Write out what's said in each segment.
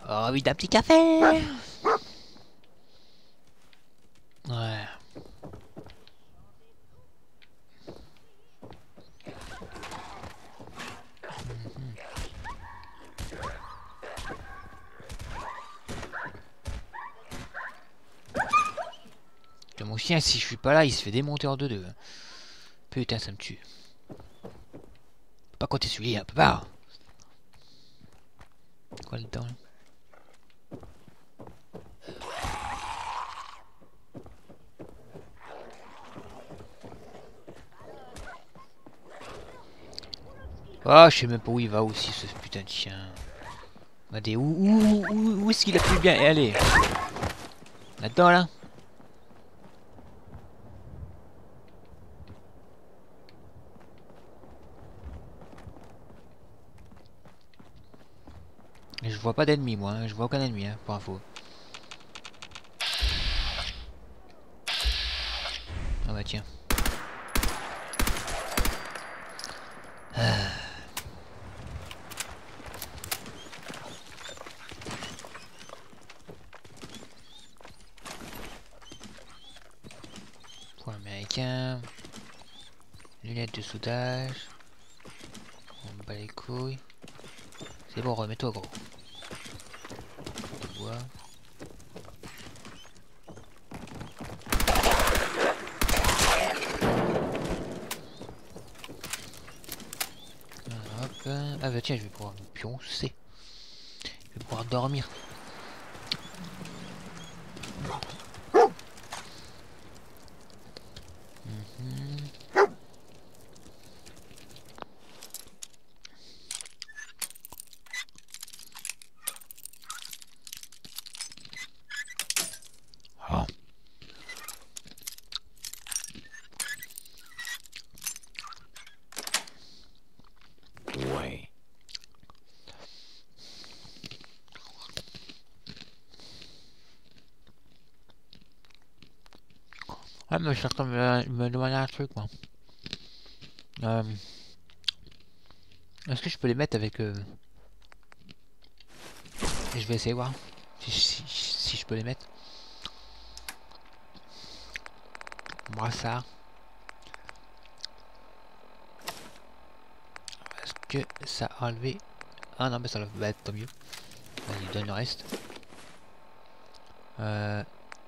Oh oui, d'un petit café. Ouais. Mon chien, si je suis pas là, il se fait démonter en deux. Putain, ça me tue. Faut pas compter sur lui, hein, peut pas. Quoi le temps là? Oh, je sais même pas où il va aussi, ce putain de chien. Regardez, où est-ce qu'il a pu bien aller? Là-dedans, là? Et je vois pas d'ennemis, moi. Hein. Je vois aucun ennemi, hein, pour info. Ah bah tiens. Point américain. Lunettes de soudage. On bat les couilles. C'est bon, remets-toi, gros. Tu vois. Hop. Ah bah tiens, je vais pouvoir me pioncer. Je vais pouvoir dormir. Oh. Ouais. Ah mais je suis en train de me demander un truc, moi. Euh, Est-ce que je peux les mettre avec... Et je vais essayer voir si je peux les mettre. Brassard. Est-ce que ça a enlevé... Ah non, mais ça va être tant mieux. Vas-y, donne le reste. Euh...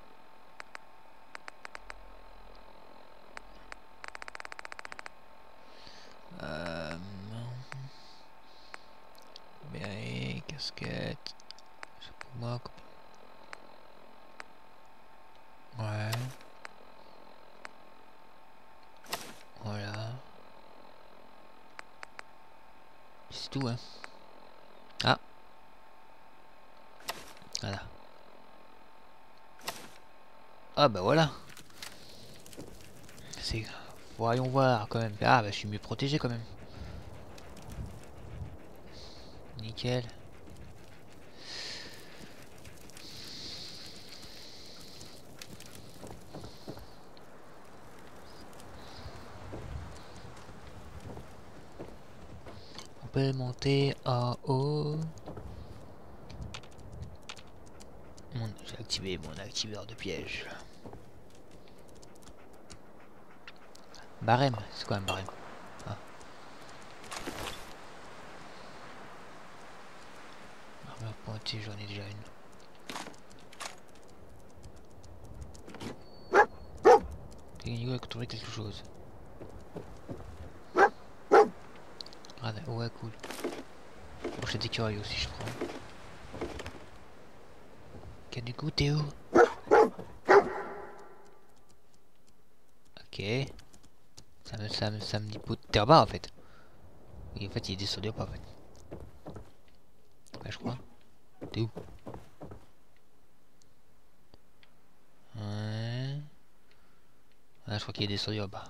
Euh... Béret, casquette... Chapeau moque. Ouais. Voilà. C'est tout, hein. Ah. Voilà. Ah bah voilà. C'est... Voyons voir quand même. Ah bah je suis mieux protégé quand même. Nickel. On peut monter en haut. J'ai activé mon activeur de piège. Barème, c'est quoi un barème? Ah. Armure pointée, j'en ai déjà une. Technique a trouvé quelque chose. Ah ouais, cool. Brochette d'écureuil aussi, je prends. Canne du goût, t'es où? Ok. Ça me dit... T'es en bas en fait. Oui, en fait, il est descendu pas en fait. Ouais, je crois. T'es où? Ouais. Ah, je crois qu'il est descendu en bas.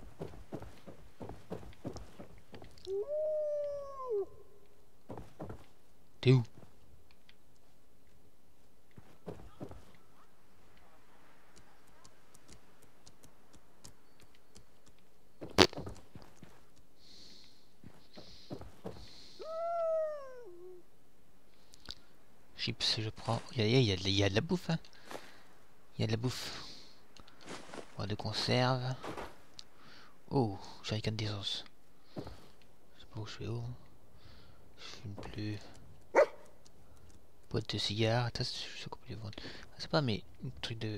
T'es où? Chips, je prends. Il y a de la bouffe, hein. Il y a de la bouffe. Boîte de conserve. Oh, jerrycan d'essence. C'est pas où je fais où. Je fume plus. Boîte de cigares. Attends, je sais qu'on peut les vendre. Ah, c'est pas mes trucs de.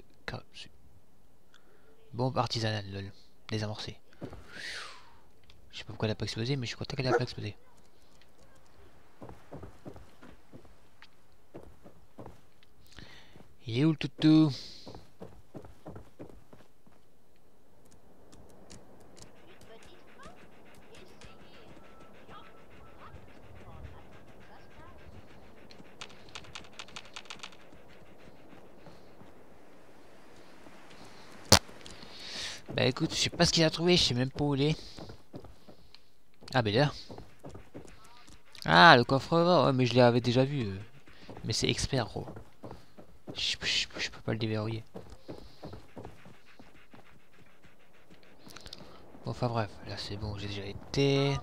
Bombe artisanale, lol. Désamorcée. Je sais pas pourquoi elle a pas explosé, mais je suis content qu'elle a pas explosé. Il est où le toutou? Bah écoute, je sais pas ce qu'il a trouvé, je sais même pas où il est. Ah ben là. Ah, le coffre-fort, ouais, mais je l'avais déjà vu. Mais c'est expert, gros. Je peux pas le déverrouiller. Bon, enfin bref, là c'est bon, j'ai déjà été.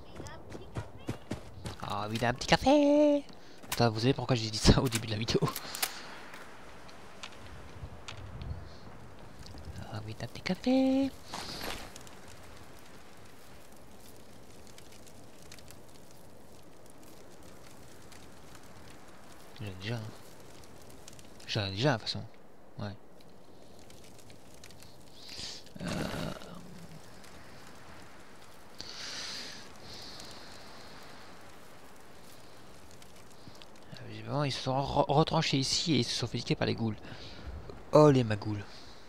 Ah, il a un petit café. Attends, vous savez pourquoi j'ai dit ça au début de la vidéo? Ah oui, un petit café. J'en ai déjà, hein. J'en ai déjà, de toute façon. Ouais. Visiblement, ils se sont retranchés ici et ils se sont fait niquer par les ghouls. Oh, les magoules.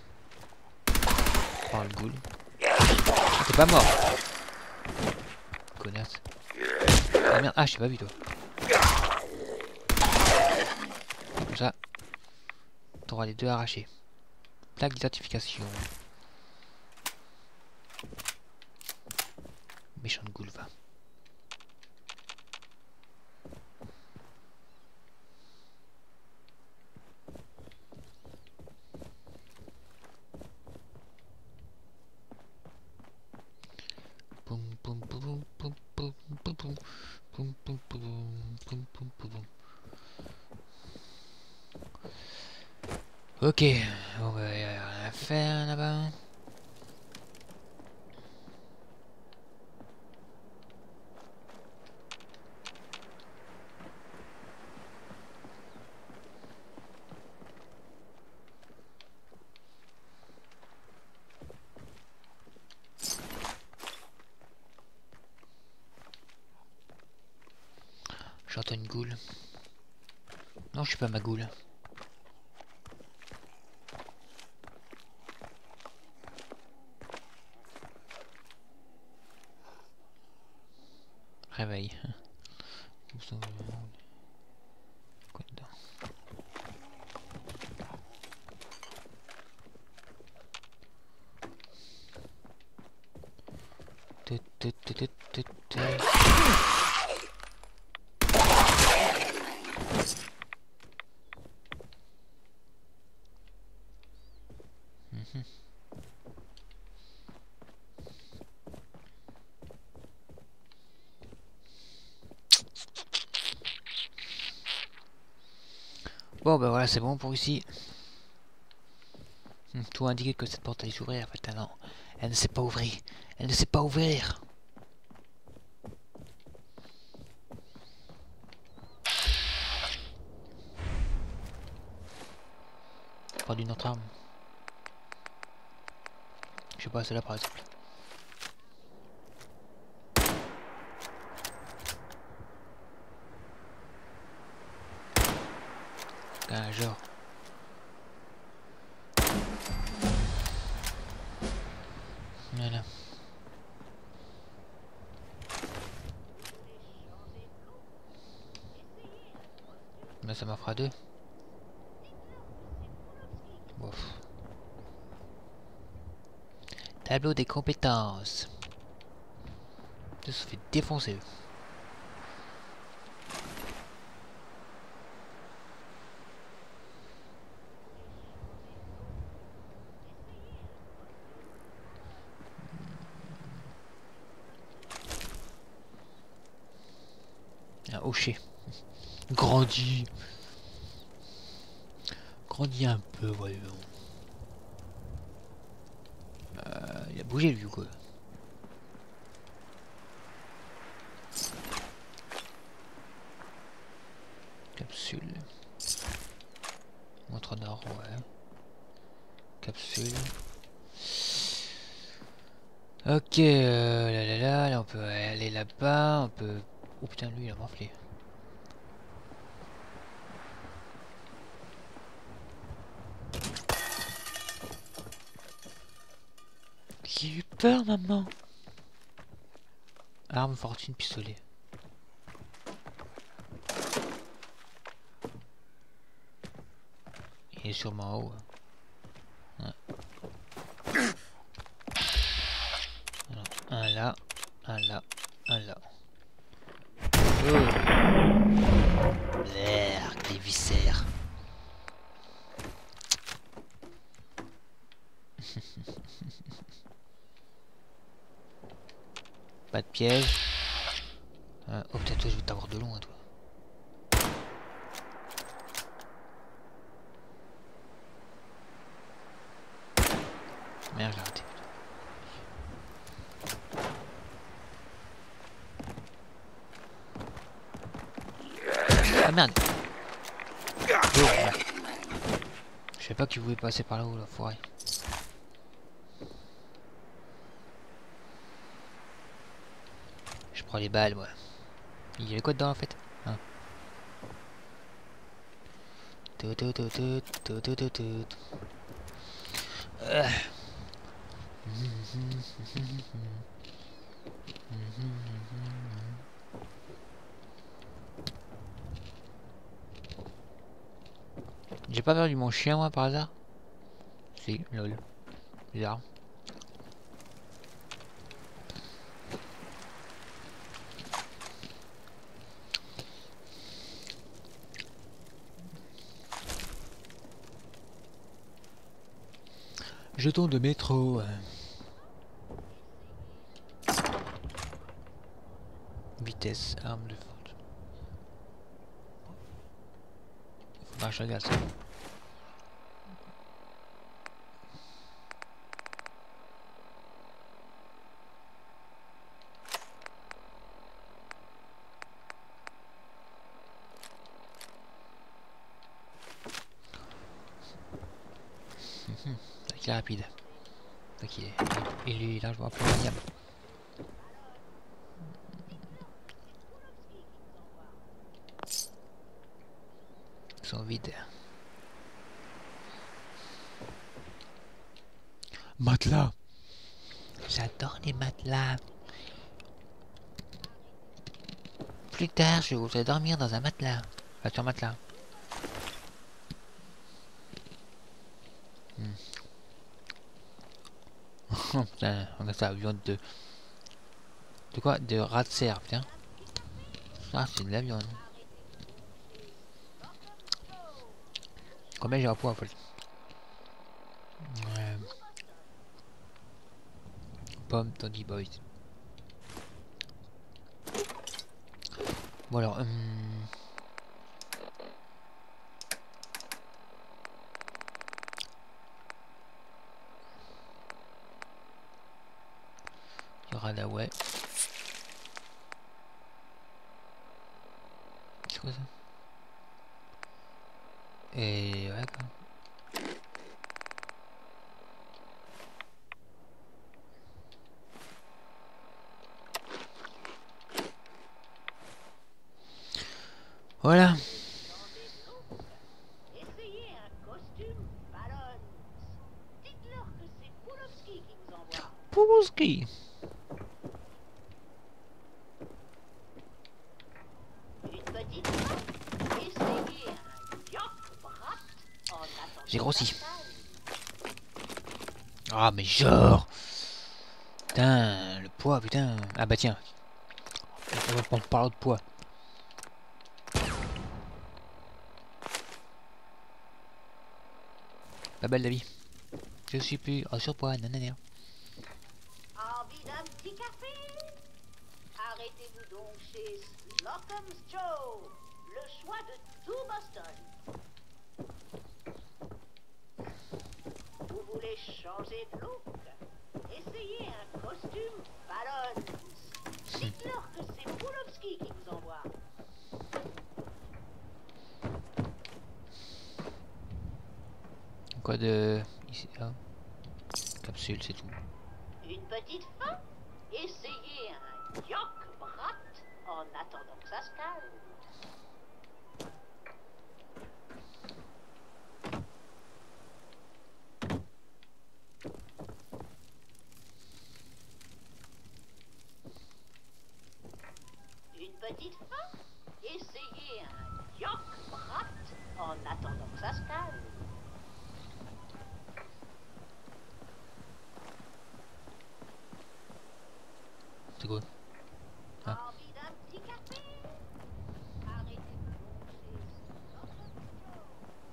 Oh, le ghoul. Ah, t'es pas mort. Connasse. Ah merde, ah, je t'ai pas vu, toi. Comme ça, t'auras les deux arrachés. Plaque d'identification. Méchant de ghoul, va. Ok, on va rien à faire là-bas. J'entends une goule. Non, je suis pas ma goule. Réveil. Quoi dedans? Bon bah voilà, c'est bon pour ici. Tout indiqué que cette porte allait s'ouvrir. En fait, non, elle ne sait pas ouvrir. Elle ne sait pas ouvrir. Pas d'une autre arme. Je sais pas, celle-là par exemple. Ah, genre. Voilà. Là, ça m'en fera deux. Bof. Tableau des compétences. Ça se fait défoncer. Un hocher. Grandi. Grandis un peu, voyons. Il a bougé lui quoi. Capsule. Montre nord, ouais. Capsule. Ok, là on peut aller là-bas, on peut... Oh putain, lui il a morflé. J'ai eu peur, maman. Arme, fortune, pistolet. Il est sûrement en haut. Ouais. Alors, un là, un là, un là. Oh. L'air, des viscères. Pas de piège. Oh peut-être toi je vais t'avoir de loin toi. Merde, j'ai raté. Ah merde. Oh, merde. Je savais pas qu'il voulait passer par là-haut la forêt. Je prends les balles moi. Il y avait quoi dedans en fait hein. J'ai pas perdu mon chien moi par hasard? Si, lol. Bizarre. Jeton de métro. Vitesse, arme de force. Faut marche à gaz. Il est rapide. Ok. Il est largement plus maniable. Ils sont vides. Matelas. J'adore les matelas. Plus tard, je voudrais dormir dans un matelas. Enfin, sur un matelas. Oh putain, on a ça, viande de... De quoi? De rat de cerf, putain. Ah, c'est de la viande. Combien j'ai un poids en fait? Pomme, Tony Boys. Bon alors, il y aura la ouais. C'est quoi ça? Et ouais quoi. Voilà. Essayez un costume Balance. Dites-leur que c'est Poulovski qui vous envoie. Poulovski. Une petite note. Essayez un Yokbrat en attendant. J'ai grossi. Ah mais genre. Putain, le poids, putain. Ah bah tiens. On parle de poids. La belle la vie. Je suis plus en surpoids, nanana. Envie d'un petit café? Arrêtez-vous donc chez Slocum's Joe, le choix de tout Boston. changer de look. Essayez un costume Balance. Dites-leur que c'est Poulovski qui vous envoie. Quoi de... Ici, là. Capsule, c'est tout. Une petite fin. Essayez un Yok Brat en attendant que ça se calme. Une petite fin. Essayez un Yok Brat en attendant que ça se calme. C'est quoi? Ah. Envie d'un petit café? Arrêtez de manger ce notre show.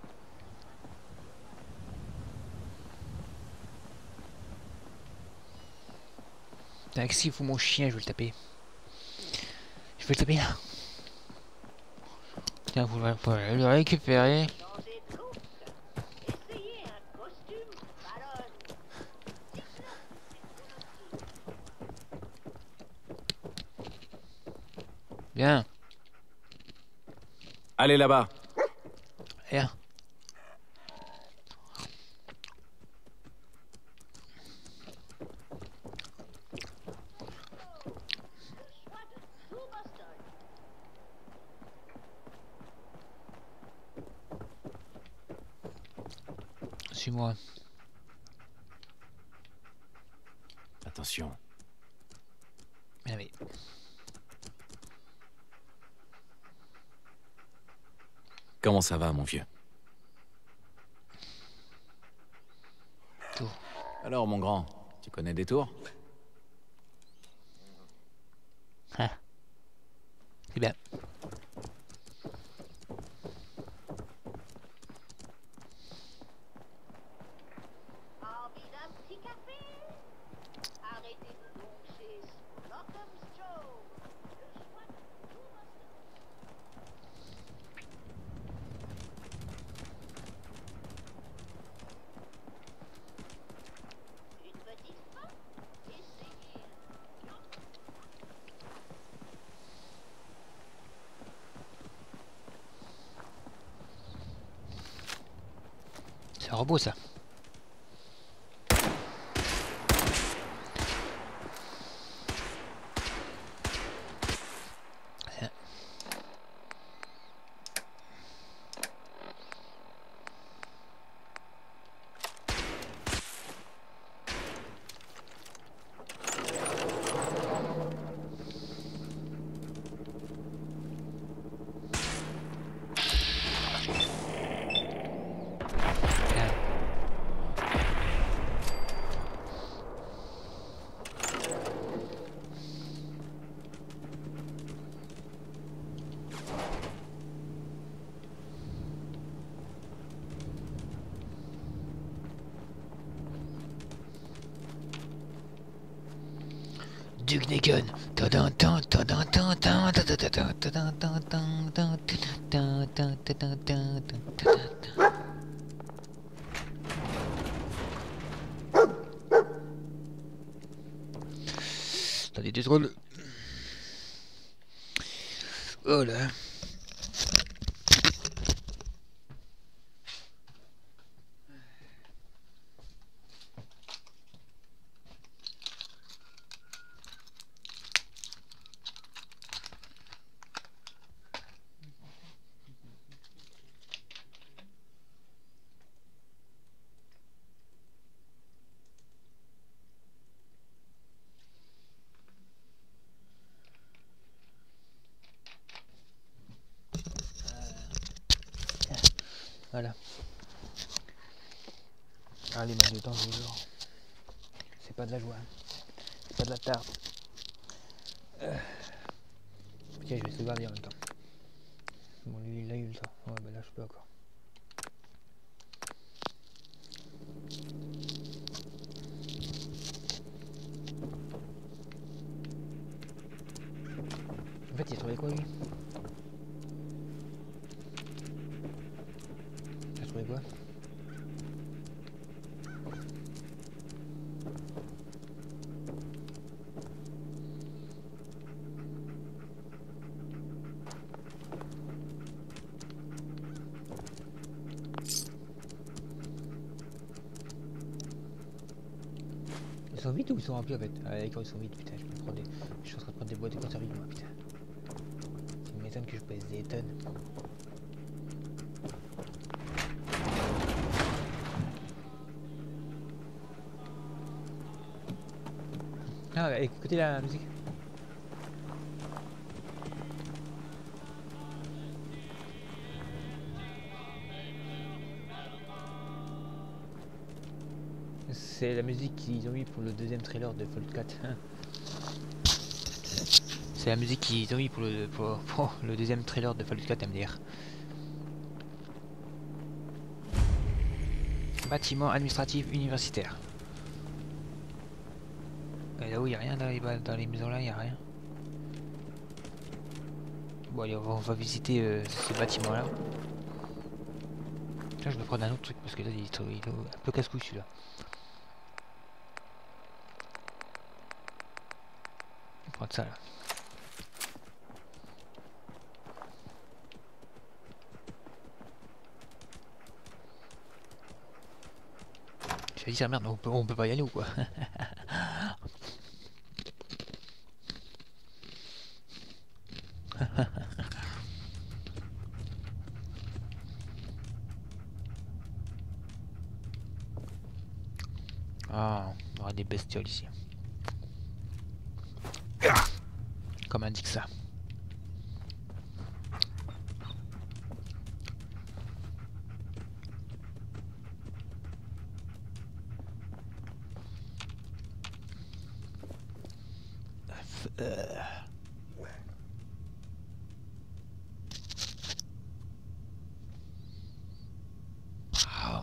Taxi, il faut mon chien, je vais le taper. Je vais le taper là. Tiens, vous le récupérer. Changer de look. Essayez un costume Balance. Dites-leur que c'est Poulovski. Bien. Allez là-bas. Bien. Le choix de tout Boston. Suis-moi. Attention. Bien, mais... Comment ça va, mon vieux? Tour. Alors, mon grand, tu connais des tours? Ah. C'est bien. Envie d'un petit café? Arrêtez de manger ce Malcolm's Show. Le choix de tout Boston. Une petite fin? Essayez un Yok. C'est un robot, ça. Bien. Bien. Duke Nukem. Attendez 2 secondes. Oh là. Voilà. Allez, ma de temps toujours. C'est pas de la joie. C'est pas de la tarte. Ok, je vais sauvegarder en même temps. Bon, lui, il a eu le temps. Ouais, bah là, je peux encore. En fait, il a trouvé quoi, lui? Il a trouvé quoi? Ils sont vides ou ils sont remplis en fait? Ah d'accord, ils sont vides, putain, je suis en train de prendre des boîtes de conserve vides moi, putain. Ça m'étonne que je pèse des tonnes. Ah, écoutez la musique. C'est la musique qu'ils ont mis pour le deuxième trailer de Fallout 4. C'est la musique qu'ils ont mis pour le deuxième trailer de Fallout 4 MDR. Bâtiment administratif universitaire. Et là où il n'y a rien dans les maisons là, il n'y a rien. Bon allez, on va visiter ce bâtiment là. Là je vais prendre un autre truc parce que là il est un peu casse-couille celui-là. Je vais prendre ça là. J'ai dit ça merde, on peut pas y aller ou quoi? Ah, on aura des bestioles ici. Comme indique ça. Ah.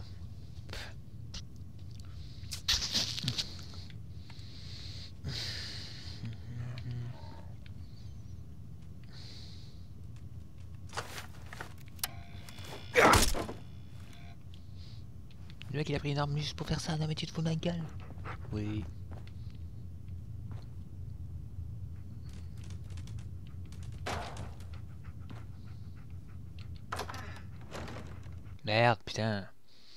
Le mec il a pris une arme juste pour faire ça, non mais tu te fous de ma gueule. Oui. Merde, putain.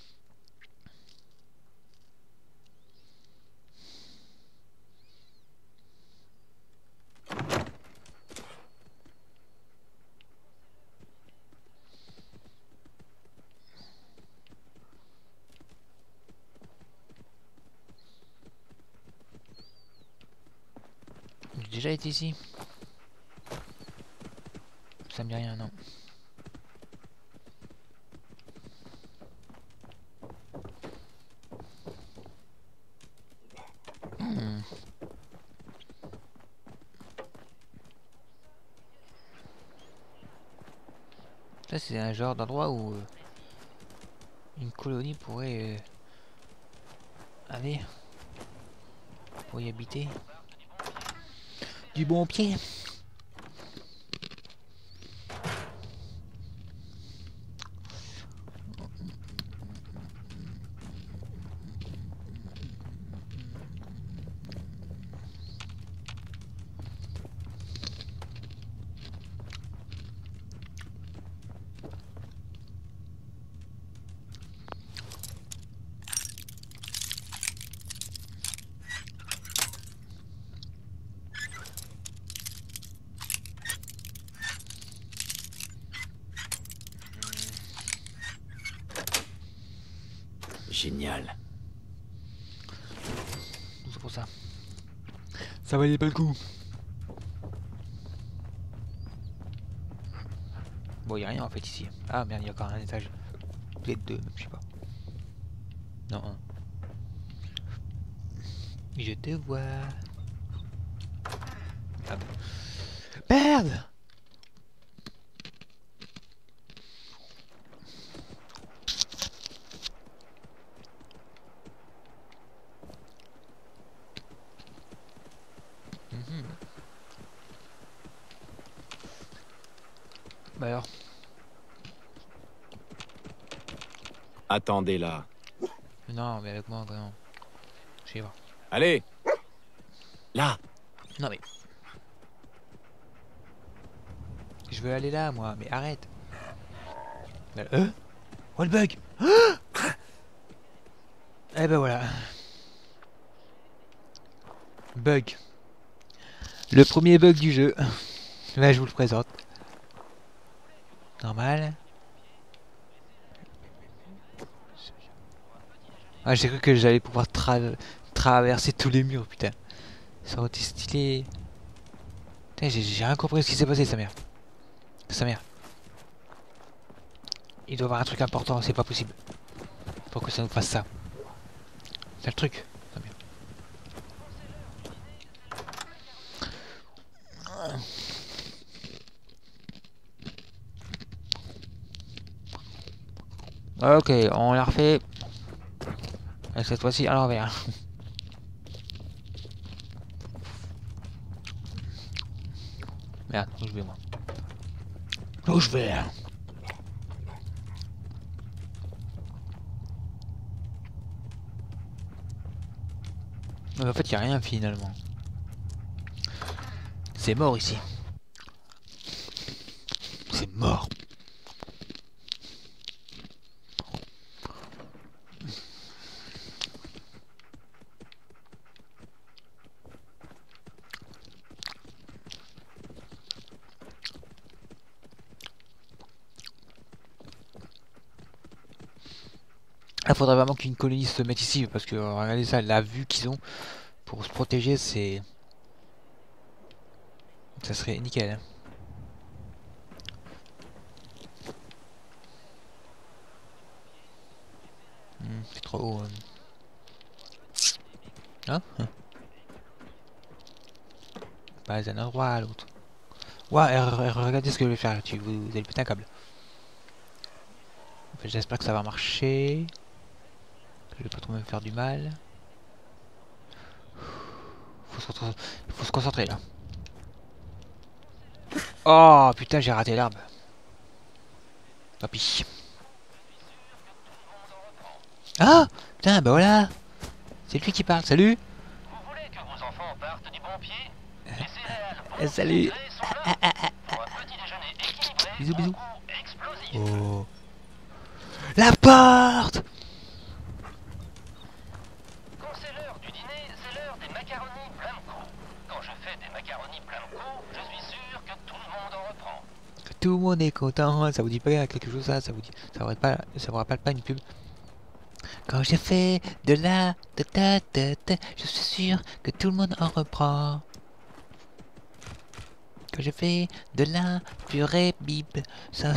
J'ai déjà été ici. Ça me dit rien, non. Ça c'est un genre d'endroit où une colonie pourrait aller pour y habiter. Du bon pied. Génial. C'est pour ça. Ça valait pas le coup. Bon, y a rien en fait ici. Ah merde, il y a encore un étage. Peut-être deux, même, je sais pas. Non, un. Je te vois. Ah. Merde! Bah alors. Attendez là. Non, mais avec moi, vraiment. Je vais voir. Allez. Là. Non mais. Je veux aller là, moi, mais arrête. Oh le bug. Eh ben voilà. Bug. Le premier bug du jeu. Là, je vous le présente. Normal. Ah, j'ai cru que j'allais pouvoir traverser tous les murs, putain. Ça aurait été stylé. Putain, j'ai rien compris ce qui s'est passé, sa mère. Sa mère. Il doit y avoir un truc important, c'est pas possible. Pour que ça nous fasse ça. C'est le truc. Sa mère. Ok, on l'a refait. Et cette fois-ci à l'envers. Merde, où je vais moi? Où je vais? Mais en fait, il n'y a rien finalement. C'est mort ici. C'est mort. Il faudrait vraiment qu'une colonie se mette ici parce que regardez ça, la vue qu'ils ont pour se protéger, c'est... Ça serait nickel. Hein. C'est trop haut. Hein? Pas d'un endroit à l'autre. Ouais, regardez ce que je vais faire. Vous allez péter un câble. En fait, j'espère que ça va marcher. Que je vais pas trop me faire du mal. Faut se concentrer là. Oh putain, j'ai raté l'arbre. Papy. Ah putain, bah voilà. C'est lui qui parle. Salut. Vous voulez que vos enfants partent du bon pied? Laissez-les Salut. pour un petit déjeuner équilibré Bisous, bisous. au goût explosif. Oh. La porte. Quand c'est l'heure du dîner, c'est l'heure des macaronis Blamco. Quand je fais des macaronis Blamco, je suis sûr que tout le monde en reprend. Tout le monde est content. Ça vous dit pas quelque chose ça vous dit. Ça vous rappelle pas une pub. Quand j'ai fait de la je suis sûr que tout le monde en reprend. Quand j'ai fait de la purée bip, ça.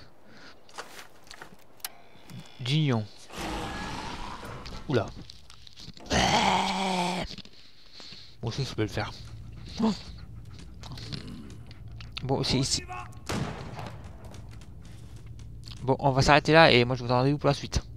Gignon. Oula. Bon, aussi, je peux le faire. Bon, c'est ici. Bon, on va s'arrêter là et moi je vous donne rendez-vous pour la suite.